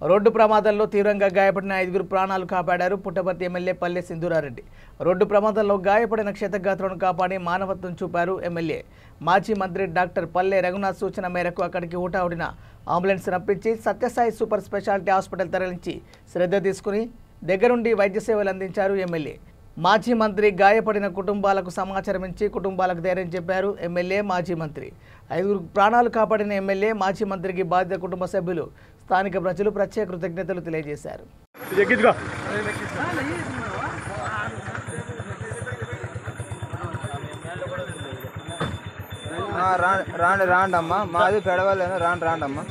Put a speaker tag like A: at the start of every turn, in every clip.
A: Road ప్రమాదంలో తీవ్రంగా గాయపడిన 5 ప్రాణాలు కాపాడారు పుట్టపర్తి ఎమ్మెల్యే పల్లె సింధూరారెడ్డి. రోడ్డు ప్రమాదంలో గాయపడిన క్షతగాత్రులను కాపాడి మానవత్వం చూపారు ఎమ్మెల్యే. మాజీ మంత్రి డాక్టర్ పల్లె రఘునాథ్ సూచన మేరకు అక్కడికి హుటాహుటిన అంబులెన్స్ రప్పించి సత్యసాయి సూపర్ స్పెషాలిటీ హాస్పిటల్ తరలించి శ్రద్ధ తీసుకుని దగ్గరుండి వైద్య సేవలు అందించారు ఎమ్మెల్యే. మాజీ మంత్రి గాయపడిన కుటుంబాలకు సమాచారం ఇచ్చి కుటుంబాలకు ధైర్యం చెప్పారు ఎమ్మెల్యే. మాజీ మంత్రి 5 ప్రాణాలు కాపాడిన ఎమ్మెల్యే మాజీ మంత్రికి బాధిత కుటుంబ సభ్యులు స్థానిక ప్రజలు ప్రత్యేక కృతజ్ఞతలు తెలియజేశారు.
B: రాండమ్మా మాది పెడవలేను రాండమ్మా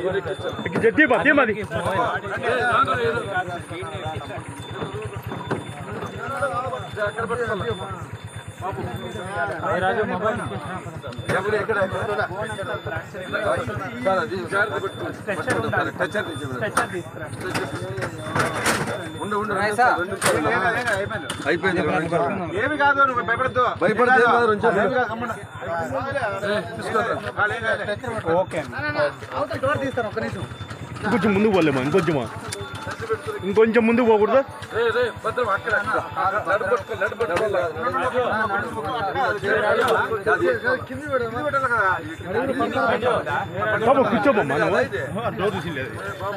C: ఏమి కాదు నువ్వు భయపడద్దు
D: ఇంకొంచెం ముందుకు పోలేమా ఇంకొంచెం ముందుకు పోకూడదు. బాబు కూర్చోబమ్మా డోర్ చూసిలేదు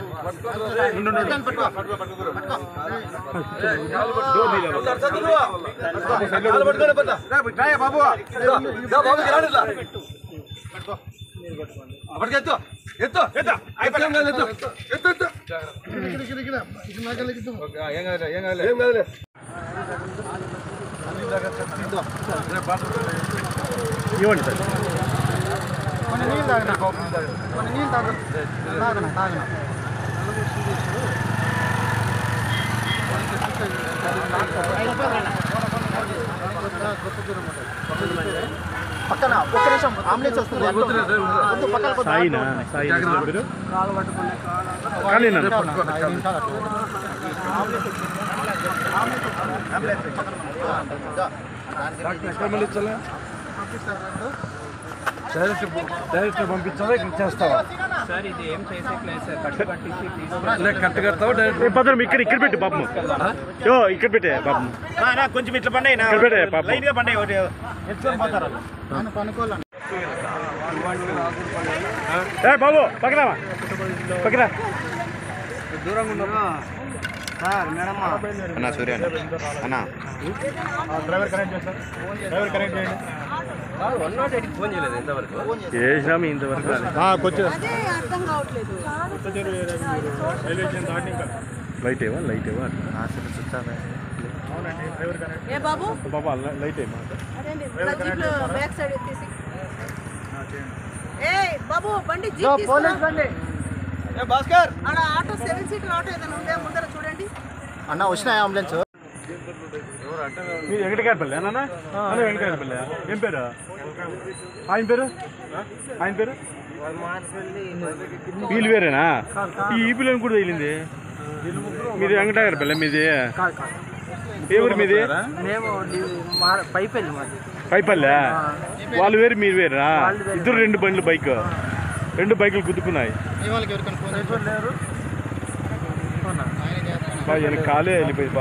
D: ఇవ్వండి సార్.
C: పక్కన ఒక్క నిమిషం అంబులెన్స్ వస్తుంది.
D: సాయినా సాయి డైరెక్ట్ పంపించాలా ఇక్కడ చేస్తావా
B: సార్? ఇది ఏం చేసేట్లేదు సార్, కట్టు కట్టించి
D: కట్టు కడతావా డైరెక్ట్ భద్రం ఇక్కడ పెట్టి పాపం ఇక్కడ పెట్టే పాపం
C: కొంచెం ఇట్లా పండే
D: ఇక్కడ పెట్టే పాపం
C: పండే
D: బాబు పక్కనమా పక్కన
B: దూరంగా సార్. మేడం అన్న సూర్య అన్న
C: డ్రైవర్ కనెక్ట్ చేస్తారు. డ్రైవర్ కనెక్ట్ చేయండి.
B: 108 ఫోన్ చేయలేదు ఇంతవరకు.
D: చేసినాము ఇంతవరకు కొంచెం లైట్ ఏవా బాబా లైట్ ఏమా
C: భాస్కర్
E: ఆటో 7 సీటర్ ఆటో ఏదైనా ఉందే ముందర చూడండి
C: అన్న వచ్చినాయి అంబులెన్స్.
D: మీరు వెంకటగారిపల్లి అన్న వెంకటగారిపల్లి ఏం పేరు ఆయన పేరు వీళ్ళు వేరేనా? ఈ పిల్లని కూడా తగిలింది. మీది వెంకటగారిపల్లి మీది ఏ ఊరు మీది? పైపల్లె. వాళ్ళు వేరు మీరు వేరా? ఇద్దరు 2 బండ్లు రెండు బైకులు గుద్దుకున్నాయి. కాలే వెళ్ళిపోయి